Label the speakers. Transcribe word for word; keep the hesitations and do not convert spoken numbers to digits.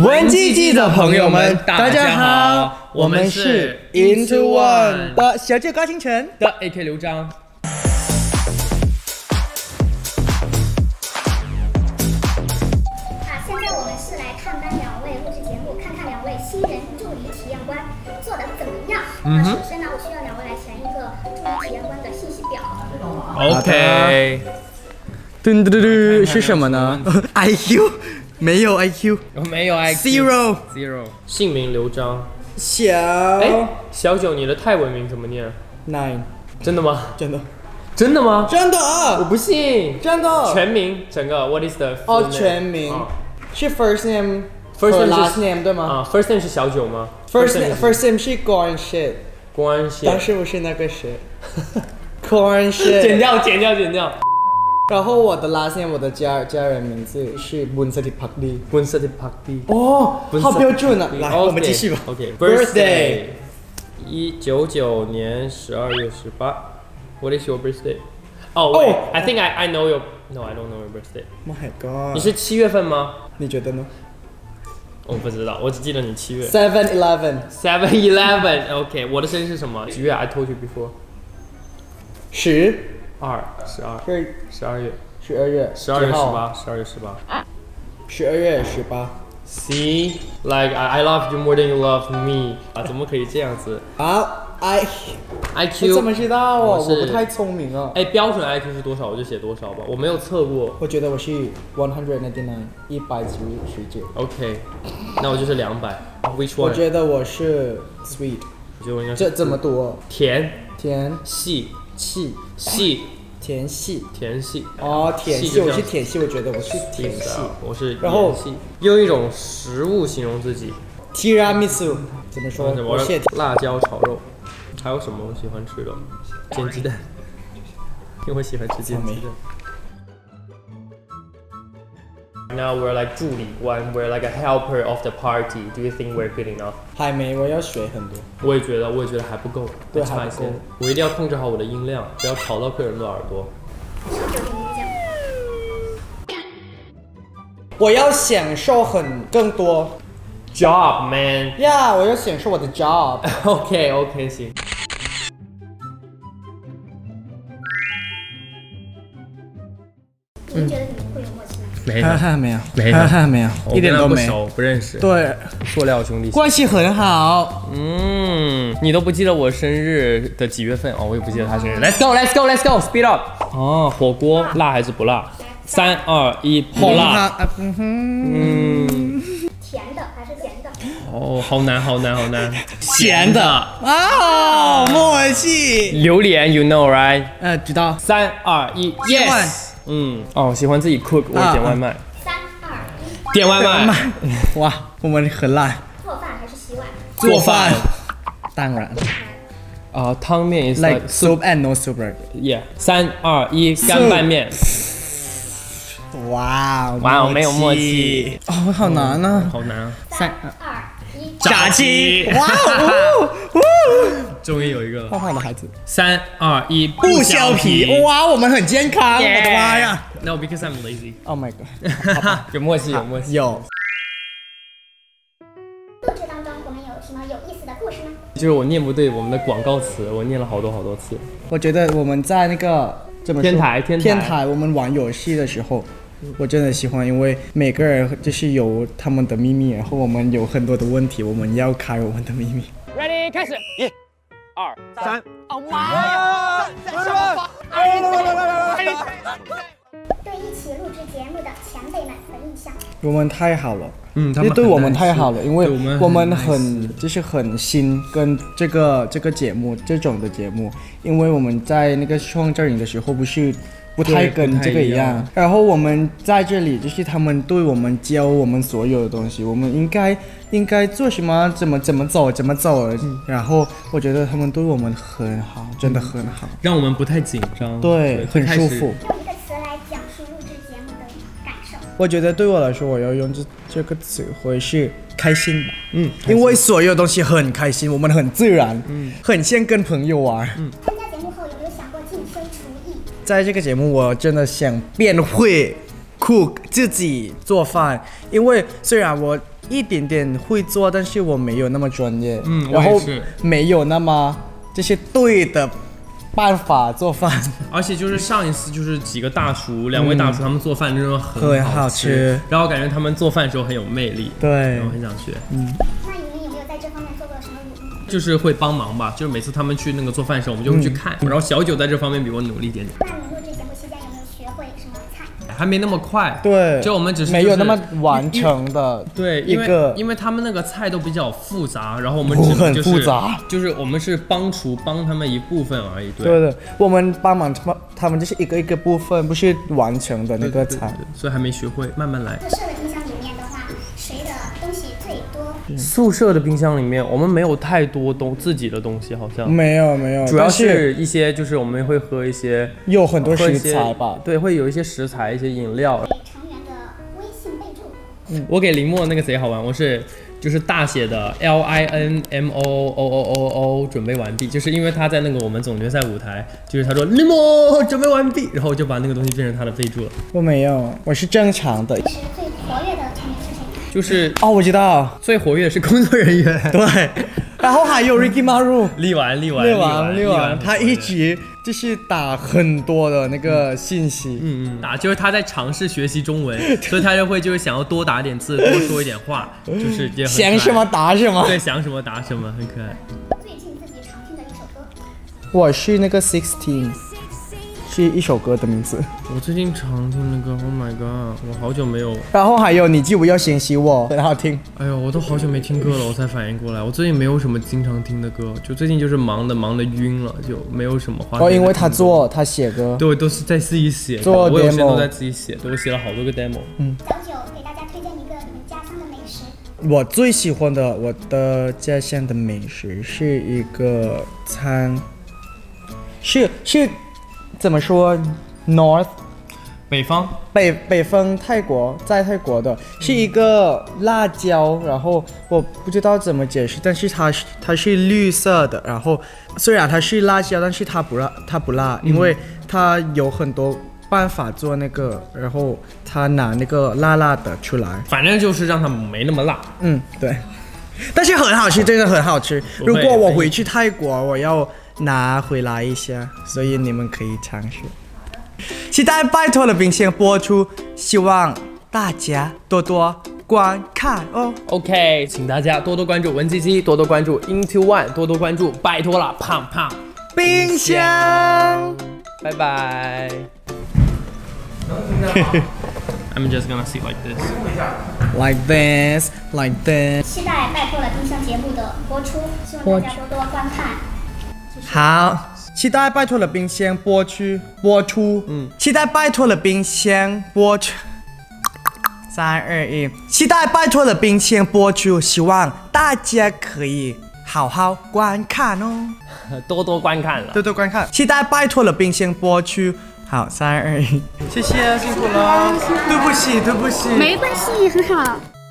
Speaker 1: 文记记的朋友们，大家好，我们是 Into One 的小舅高清晨
Speaker 2: 的 A K 刘璋。啊，
Speaker 3: 现在我们是来探班两位录制节目，看看两位新人助理体验官做的怎么样。那首先呢，我需要两位来填一个助理体验官的信息表。
Speaker 2: OK。
Speaker 1: 噔噔噔噔，是什么呢 ？I Q。 没有 I Q，
Speaker 2: 没有 I
Speaker 1: Q，Zero
Speaker 2: Zero。姓名刘璋。
Speaker 1: 小
Speaker 2: 哎，小九，你的泰文名怎么念
Speaker 1: ？Nine。
Speaker 2: 真的吗？
Speaker 1: 真的。
Speaker 2: 真的吗？
Speaker 1: 真的。
Speaker 2: 我不信。
Speaker 1: 真的。
Speaker 2: 全名整个 What is the？
Speaker 1: 哦，全名是 first name，first
Speaker 2: name
Speaker 1: last name 对吗？
Speaker 2: 啊 ，first name 是小九吗
Speaker 1: ？First name first name 是关系。
Speaker 2: 关系。
Speaker 1: 但是不是那个谁？关系。
Speaker 2: 剪掉，剪掉，剪掉。
Speaker 1: 然后我的 last name， 我的家家人名字是 Bunsatipakdi。Bunsatipakdi。哦，好标准啊！来，我们继续吧。
Speaker 2: OK。Birthday。一九九年十二月十八。What is your birthday? Oh wait, I think I I know your. No, I don't know your birthday.
Speaker 1: My God。
Speaker 2: 你是七月份吗？
Speaker 1: 你觉得呢？
Speaker 2: 我不知道，我只记得你七月。
Speaker 1: Seven Eleven。
Speaker 2: Seven Eleven。OK， 我的生日是什么？几月 ？I told you before。
Speaker 1: 十。
Speaker 2: 二十二，
Speaker 1: 是
Speaker 2: 十二月，
Speaker 1: 十二月，
Speaker 2: 十二月十八，十二月十八，
Speaker 1: 十二月十八。
Speaker 2: See, like I I love you more than you love me 啊，怎么可以这样子？
Speaker 1: 啊 ，I
Speaker 2: I Q
Speaker 1: 我怎么知道哦？我不太聪明哦。
Speaker 2: 哎，标准 I Q 是多少我就写多少吧，我没有测过。
Speaker 1: 我觉得我是 one hundred ninety nine， 一百九十九。OK，
Speaker 2: 那我就是两百。Which one？
Speaker 1: 我觉得我是 sweet。
Speaker 2: 我觉得我应该是
Speaker 1: 这这么多。
Speaker 2: 甜
Speaker 1: 甜
Speaker 2: 细
Speaker 1: 细
Speaker 2: 细。
Speaker 1: 甜系，
Speaker 2: 甜系
Speaker 1: 哦，甜系，我是甜系，我觉得我是甜系，
Speaker 2: 我是
Speaker 1: 然后
Speaker 2: 用一种食物形容自己
Speaker 1: ，tiramisu 怎么说？
Speaker 2: 我是辣椒炒肉，还有什么我喜欢吃的？煎鸡蛋，因为我喜欢吃煎鸡蛋。Now we're like 助理官 ，we're like a helper of the party. Do you think we're good enough?
Speaker 1: 还没，我要学很多。
Speaker 2: 我也觉得，我也觉得还不够，
Speaker 1: 对，还不够。
Speaker 2: 我一定要控制好我的音量，不要吵到客人的耳朵。
Speaker 1: 我要享受很更多。
Speaker 2: Job man.
Speaker 1: Yeah， 我要享受我的 job.
Speaker 2: OK OK 行。
Speaker 3: 你们觉得你们会有默契吗？
Speaker 2: 没有，
Speaker 1: 没有，
Speaker 2: 没有，
Speaker 1: 没有，一点都没
Speaker 2: 熟，不认识。
Speaker 1: 对，
Speaker 2: 塑料兄弟
Speaker 1: 关系很好。
Speaker 2: 嗯，你都不记得我生日的几月份哦？我也不记得他生日。Let's go, let's go, let's go, speed up。哦，火锅辣还是不辣？三二一，不辣。嗯哼。
Speaker 3: 甜的还是咸的？
Speaker 2: 哦，好难，好难，好难。
Speaker 1: 咸的啊，默契。
Speaker 2: 榴莲 ，you know right？
Speaker 1: 呃，知道。
Speaker 2: 三二一 ，yes。 嗯，哦，喜欢自己 cook， 我点外卖。
Speaker 3: 三二一，
Speaker 2: 点外卖。
Speaker 1: 哇，我们很烂。
Speaker 3: 做饭还是洗碗？
Speaker 1: 做饭。当然。
Speaker 2: 啊，汤面 is
Speaker 1: like soup and no soup
Speaker 2: right？Yeah， 三二一，干拌面。
Speaker 1: 哇
Speaker 2: 哇，没有默契。
Speaker 1: 哦，好难啊！
Speaker 2: 好难啊。
Speaker 3: 三二一，
Speaker 1: 炸鸡。哇哦！
Speaker 2: 终于有一个
Speaker 1: 胖胖的孩子。
Speaker 2: 三二一，
Speaker 1: 不削皮。哇，我们很健康，我的妈呀
Speaker 2: ！No, because I'm lazy.
Speaker 1: Oh my god.
Speaker 2: 有默契，有默契。
Speaker 1: 有。
Speaker 3: 录制当中，我们有什么有意思的故事呢？
Speaker 2: 就是我念不对我们的广告词，我念了好多好多次。
Speaker 1: 我觉得我们在那个怎么说？
Speaker 2: 天台，天台，
Speaker 1: 天台，我们玩游戏的时候。我真的喜欢，因为每个人就是有他们的秘密，然后我们有很多的问题，我们要开我们的秘密。
Speaker 2: Ready， 开始，一、二、三。
Speaker 3: 啊妈呀！对一起录制节目的前辈们的印象。
Speaker 1: 我们太好了，
Speaker 2: 嗯，他
Speaker 1: 们对我们太好了，因为我们很
Speaker 2: nice
Speaker 1: 就是很新跟这个这个节目这种的节目，因为我们在那个创造营的时候不是。不太跟这个一样，然后我们在这里就是他们对我们教我们所有的东西，我们应该应该做什么，怎么怎么走，怎么走，嗯、然后我觉得他们对我们很好，真的很好，
Speaker 2: 让我们不太紧张，
Speaker 1: 对，很舒服。
Speaker 3: 用一个词来讲述录制节目的感受。
Speaker 1: 我觉得对我来说，我要用这这个词汇是开心吧，嗯，因为所有东西很开心，我们很自然，嗯，很像跟朋友玩，嗯。
Speaker 3: 参加节目后有没有想过晋升厨艺？
Speaker 1: 在这个节目，我真的想变会 cook 自己做饭，因为虽然我一点点会做，但是我没有那么专业。
Speaker 2: 嗯，
Speaker 1: 然后
Speaker 2: 我也是
Speaker 1: 没有那么就是对的办法做饭。
Speaker 2: 而且就是上一次就是几个大厨，两位大厨他们做饭真的很
Speaker 1: 很
Speaker 2: 好
Speaker 1: 好吃
Speaker 2: 然后感觉他们做饭的时候很有魅力，
Speaker 1: 对
Speaker 2: 然后很想学。
Speaker 1: 嗯，
Speaker 3: 那你们有没有在这方面做过什么努力？
Speaker 2: 就是会帮忙吧，就是每次他们去那个做饭的时候，我们就会去看。然后小九在这方面比我努力一点点，
Speaker 3: 那你录制节目期间有没有学会什么菜？
Speaker 2: 还没那么快。
Speaker 1: 对，
Speaker 2: 就我们只是、
Speaker 1: 没有那么完成的。
Speaker 2: 对，
Speaker 1: 一个，
Speaker 2: 因为他们那个菜都比较复杂，然后我们只能
Speaker 1: 很
Speaker 2: 就是
Speaker 1: 复杂，
Speaker 2: 就是我们是帮厨帮他们一部分而已。对
Speaker 1: 对的，我们帮忙他们，他们就是一个一个部分，不是完成的那个菜。
Speaker 2: 对对对对所以还没学会，慢慢来。
Speaker 3: 宿舍的冰箱里面的话，谁的东西最多？
Speaker 2: 宿舍的冰箱里面，我们没有太多东自己的东西，好像
Speaker 1: 没有没有，
Speaker 2: 主要
Speaker 1: 但
Speaker 2: 是一些就是我们会喝一些
Speaker 1: 有很多食
Speaker 2: 喝一些
Speaker 1: 材吧。
Speaker 2: 对，会有一些食材、一些饮料。
Speaker 3: 给成员的微信备注。
Speaker 2: 我给林默那个贼好玩，我是就是大写的 L I N M O O O O O 准备完毕，就是因为他在那个我们总决赛舞台，就是他说林默准备完毕，然后我就把那个东西变成他的备注了。
Speaker 1: 我没有，我是正常的。
Speaker 3: 平时最活跃的成员是谁？
Speaker 2: 就是
Speaker 1: 哦，我知道，
Speaker 2: 最活跃的是工作人员，
Speaker 1: 对。然后还有 Ricky Maru，
Speaker 2: 力丸力丸
Speaker 1: 力丸力
Speaker 2: 丸
Speaker 1: 丸，他一直就是打很多的那个信息。
Speaker 2: 嗯嗯，打就是他在尝试学习中文，所以他就会就是想要多打点字，多说一点话，就是也很可爱
Speaker 1: 想什么答什么。
Speaker 2: 对，想什么答什么，很可爱。
Speaker 3: 最近自己常听的一首歌。
Speaker 1: 我是那个 Sixteen， 是一首歌的名字。
Speaker 2: 我最近常听那个 Oh My God， 我好久没有。
Speaker 1: 然后还有你记不要嫌弃我，很好听。
Speaker 2: 哎呦，我都好久没听歌了，我才反应过来，我最近没有什么经常听的歌，就最近就是忙的忙的晕了，就没有什么花。
Speaker 1: 哦，因为他做他写歌，
Speaker 2: 对，都是在自己写，
Speaker 1: 做 demo
Speaker 2: 我有时间都在自己写，对，我写了好多个 demo。嗯，
Speaker 3: 小九给大家推荐一个你们家乡的美食。
Speaker 1: 我最喜欢的我的家乡的美食是一个餐，是是怎么说 ？North
Speaker 2: 北方
Speaker 1: 北北方泰国，在泰国的是一个辣椒，然后我不知道怎么解释，但是它是它是绿色的，然后虽然它是辣椒，但是它不辣，它不辣，因为它有很多办法做那个，然后它拿那个辣辣的出来，
Speaker 2: 反正就是让它没那么辣。
Speaker 1: 嗯，对，但是很好吃，真的很好吃。如果我回去泰国，我要拿回来一下，所以你们可以尝试。期待拜托了冰箱播出，希望大家多多观看哦。
Speaker 2: OK， 请大家多多关注文鸡鸡，多多关注 Into One， 多多关注，拜托了，胖胖
Speaker 1: 冰箱，
Speaker 2: 拜拜。I'm just gonna sit like this.
Speaker 1: Like this, like this。
Speaker 3: 期待拜托了冰箱节目的播出，希望大家多多观看。
Speaker 1: 好。期待拜托了冰箱播出播出，嗯，期待拜托了冰箱播出，三二一，期待拜托了冰箱播出，希望大家可以好好观看哦，
Speaker 2: 多多观看了，
Speaker 1: 多多观看，期待拜托了冰箱播出，好，三二一，谢谢，辛苦了，对不起，对不起，
Speaker 3: 没关系，很好。